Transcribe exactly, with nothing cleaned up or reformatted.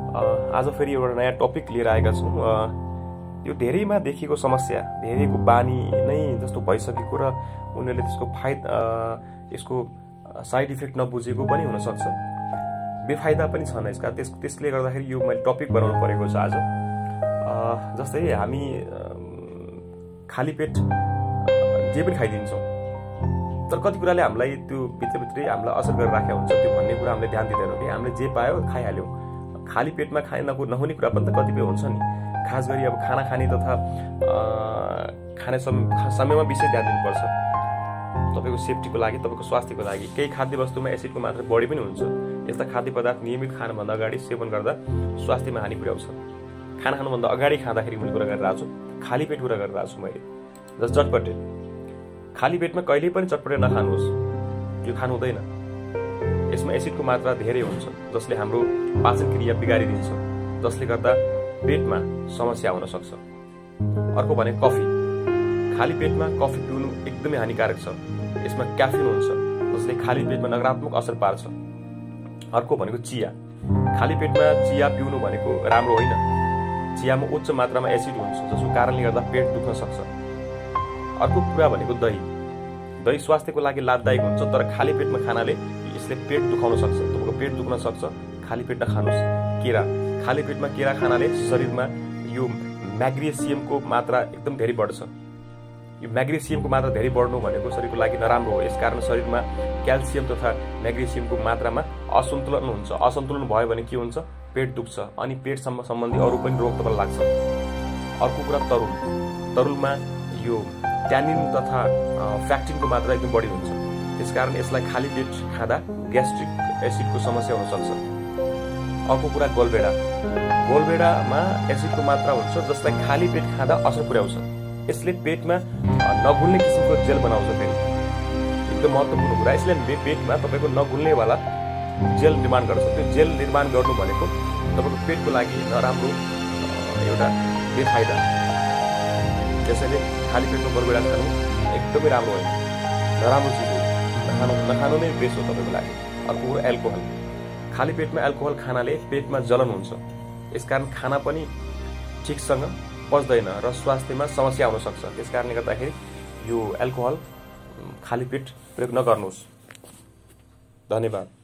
आज फेरि एउटा नयाँ टपिक लिएर आएका छौँ। यो धेरैमा देखिएको समस्या, धेरैको बानी नै जस्तो भइसकेको र उनीहरूले त्यसको फाइदा यसको साइड इफेक्ट नबुझेको पनि हुनसक्छ, बेफाइदा पनि छन् यसका। त्यस त्यसले गर्दाखेरि यो मैले टपिक बनाउनु परेको छ आज। जस्तै हामी खाली पेट जे पनि खाइदिन्छौँ, तर कति कुराले हामीलाई त्यो भित्रभित्रै हामीलाई असर गरेर राखेको हुन्छ, त्यो भन्ने कुरा हामीले ध्यान दिँदैनौँ कि हामीले जे पायो खाइहाल्यौँ। खाली पेटमा खाए नहुने कुरा पनि त कतिपय हुन्छ नि। खास गरी अब खाना खाने तथा खाने समयमा विशेष ध्यान दिनुपर्छ। तपाईँको सेफ्टीको लागि, तपाईँको स्वास्थ्यको लागि। केही खाद्य वस्तुमा एसिडको मात्रा बढी पनि हुन्छ। यस्ता खाद्य पदार्थ नियमित खानभन्दा अगाडि सेवन गर्दा स्वास्थ्यमा हानि पुर्याउँछ। खाना खानुभन्दा अगाडि खाँदाखेरि मैले कुरा गरिरहेको छु, खाली पेट कुरा गरिरहेको छु मैले। जस्तो चटपटे, खाली पेटमा कहिल्यै पनि चटपटे नखानुहोस्, यो खानु हुँदैन। यसमा एसिडको मात्रा धेरै हुन्छ, जसले हाम्रो पाचन क्रिया बिगारिदिन्छ, जसले गर्दा पेटमा समस्या हुन सक्छ। अर्को भने कफी। खाली पेटमा कफी पिउनु एकदमै हानिकारक छ। यसमा क्याफिन हुन्छ, जसले खाली पेटमा नकारात्मक असर पार्छ। अर्को भनेको चिया। खाली पेटमा चिया पिउनु भनेको राम्रो होइन। चियामा उच्च मात्रामा एसिड हुन्छ, जसको कारणले गर्दा पेट दुख्न सक्छ। अर्को कुरा भनेको दही। दही स्वास्थ्यको लागि लाभदायक हुन्छ, तर खाली पेटमा खानाले यसले पेट दुखाउन सक्छ, तपाईँको पेट दुख्न सक्छ। खाली पेट नखानुहोस्। केरा। खाली पेटमा केरा खानाले शरीरमा यो म्याग्नेसियमको मात्रा एकदम धेरै बढ्छ। यो म्याग्नेसियमको मात्रा धेरै बढ्नु भनेको शरीरको लागि नराम्रो हो। यसकारण शरीरमा क्याल्सियम तथा म्याग्नेसियमको मात्रामा असन्तुलन हुन्छ। असन्तुलन भयो भने के हुन्छ? पेट दुख्छ, अनि पेटसम्म सम्बन्धी अरू पनि रोग तपाईँलाई लाग्छ। अर्को कुरा तरुल। तरुलमा यो ट्यानिन तथा फ्याक्टिनको मात्रा एकदम बढी हुन्छ। त्यसकारण यसलाई खाली पेट खाँदा ग्यास्ट्रिक एसिडको समस्या हुनसक्छ। अर्को कुरा गोलबेडा। गोलबेडामा एसिडको मात्रा हुन्छ, जसलाई खाली पेट खाँदा असर पुर्याउँछ। यसले पेटमा नघुल्ने किसिमको जेल बनाउँछ। फेरि एकदम महत्त्वपूर्ण कुरा, यसले पेटमा तपाईँको नघुल्नेवाला जेल निर्माण गर्छ। त्यो जेल निर्माण गर्नु भनेको तपाईँको पेटको लागि नराम्रो एउटा बेफाइदा। त्यसैले खाली पेटमा गोलबेडा खानु एकदमै राम्रो होइन, नराम्रो चिज हो। नखानु नखानु नै बेस्ट हो तपाईँको लागि। अर्को कुरो एल्कोहल। खाली पेटमा एल्कोहल खानाले पेटमा जलन हुन्छ। यसकारण खाना पनि ठिकसँग पच्दैन र स्वास्थ्यमा समस्या हुन सक्छ। त्यसकारणले गर्दाखेरि यो एल्कोहल खाली पेट प्रयोग नगर्नुहोस्। धन्यवाद।